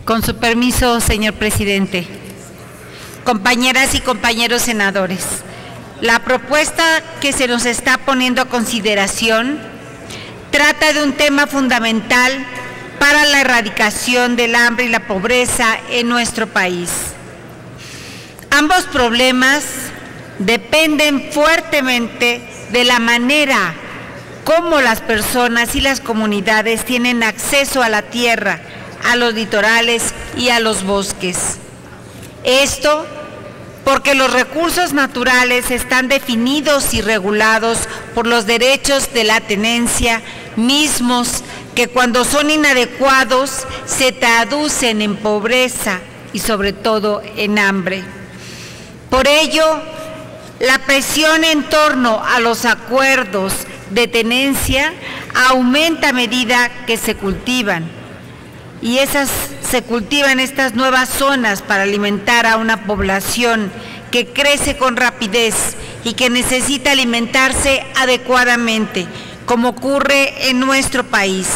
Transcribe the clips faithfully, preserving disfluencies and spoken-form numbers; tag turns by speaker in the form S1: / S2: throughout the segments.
S1: Con su permiso, señor presidente. Compañeras y compañeros senadores, la propuesta que se nos está poniendo a consideración trata de un tema fundamental para la erradicación del hambre y la pobreza en nuestro país. Ambos problemas dependen fuertemente de la manera como las personas y las comunidades tienen acceso a la tierra, a los litorales y a los bosques. Esto porque los recursos naturales están definidos y regulados por los derechos de la tenencia mismos que cuando son inadecuados se traducen en pobreza y sobre todo en hambre. Por ello, la presión en torno a los acuerdos de tenencia aumenta a medida que se cultivan. Y esas, se cultivan estas nuevas zonas para alimentar a una población que crece con rapidez y que necesita alimentarse adecuadamente, como ocurre en nuestro país.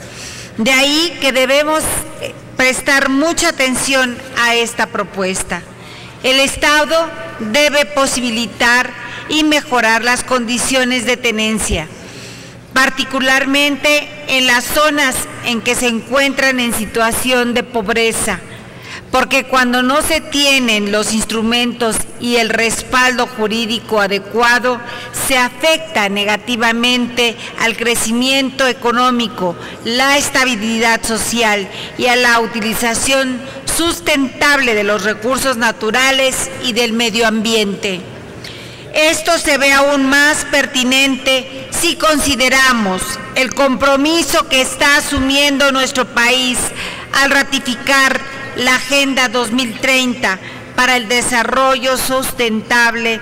S1: De ahí que debemos prestar mucha atención a esta propuesta. El Estado debe posibilitar y mejorar las condiciones de tenencia, particularmente en las zonas en que se encuentran en situación de pobreza, porque cuando no se tienen los instrumentos y el respaldo jurídico adecuado, se afecta negativamente al crecimiento económico, la estabilidad social y a la utilización sustentable de los recursos naturales y del medio ambiente. Esto se ve aún más pertinente si consideramos el compromiso que está asumiendo nuestro país al ratificar la Agenda dos mil treinta para el Desarrollo Sustentable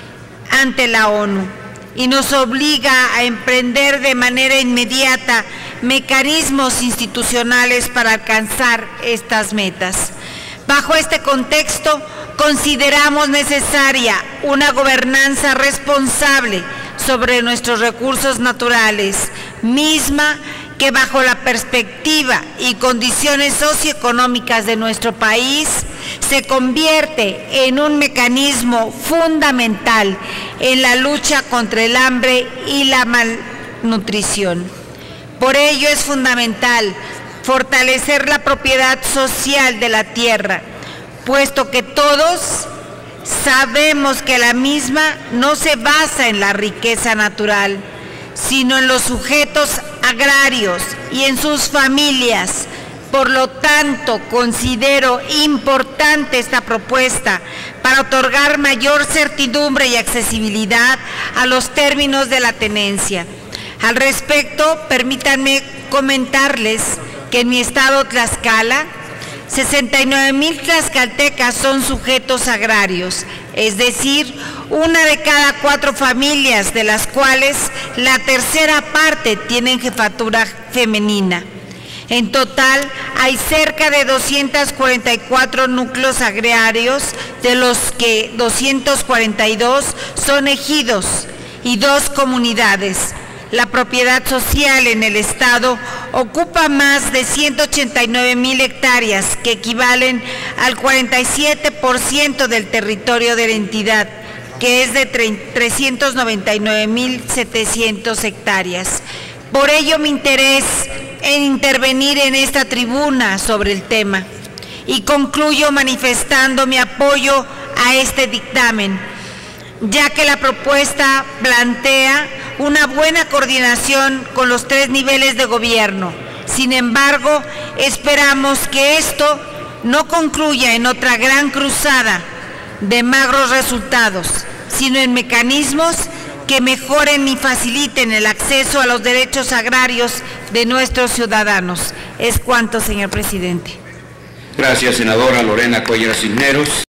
S1: ante la ONU y nos obliga a emprender de manera inmediata mecanismos institucionales para alcanzar estas metas. Bajo este contexto, consideramos necesaria una gobernanza responsable sobre nuestros recursos naturales, misma que bajo la perspectiva y condiciones socioeconómicas de nuestro país se convierte en un mecanismo fundamental en la lucha contra el hambre y la malnutrición. Por ello es fundamental fortalecer la propiedad social de la tierra, puesto que todos sabemos que la misma no se basa en la riqueza natural, sino en los sujetos agrarios y en sus familias. Por lo tanto, considero importante esta propuesta para otorgar mayor certidumbre y accesibilidad a los términos de la tenencia. Al respecto, permítanme comentarles que en mi estado Tlaxcala, sesenta y nueve mil tlaxcaltecas son sujetos agrarios, es decir, una de cada cuatro familias, de las cuales la tercera parte tienen jefatura femenina. En total, hay cerca de doscientos cuarenta y cuatro núcleos agrarios, de los que doscientos cuarenta y dos son ejidos y dos comunidades. La propiedad social en el estado ocupa más de ciento ochenta y nueve mil hectáreas, que equivalen al cuarenta y siete por ciento del territorio de la entidad, que es de trescientos noventa y nueve mil setecientas hectáreas. Por ello mi interés en intervenir en esta tribuna sobre el tema, y concluyo manifestando mi apoyo a este dictamen, ya que la propuesta plantea una buena coordinación con los tres niveles de gobierno. Sin embargo, esperamos que esto no concluya en otra gran cruzada de magros resultados, sino en mecanismos que mejoren y faciliten el acceso a los derechos agrarios de nuestros ciudadanos. Es cuanto, señor presidente.
S2: Gracias, senadora Lorena Cuéllar Cisneros.